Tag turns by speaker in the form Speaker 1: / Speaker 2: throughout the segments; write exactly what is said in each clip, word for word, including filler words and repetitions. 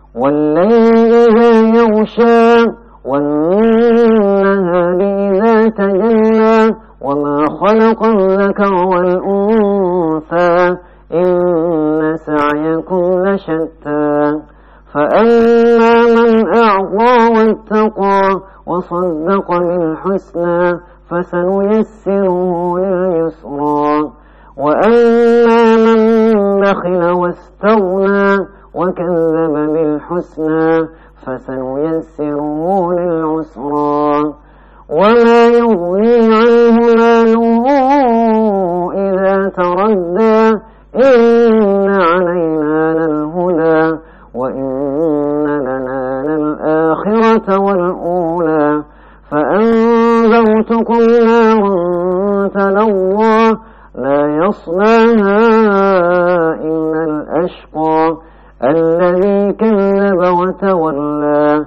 Speaker 1: والليل إذا يغشى والنهار إذا تجلى وما خلق الذكر والأنثى إن سعيكم لشتى فأما من أعطى واتقى وصدق بالحسنى فسنيسره لليسرى وأما من بخل واستغنى وكذب بالحسنى فسنيسره للعسرى وما يغني عنه ماله إذا تردى إن علينا للهدى وإن لنا للآخرة والأولى فأنذرتكم نارا تلظى لا يصلاها إلا الأشقى الذي كذب وتولى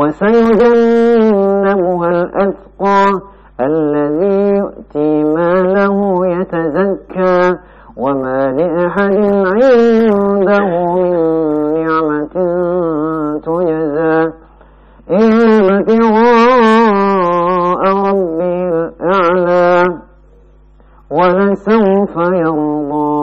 Speaker 1: وسيجنبها الأتقى الذي يؤتي ماله يتزكى وما لأحد عنده من نعمة تجزى إلا ابتغاء ربه الأعلى ولسوف يرضى.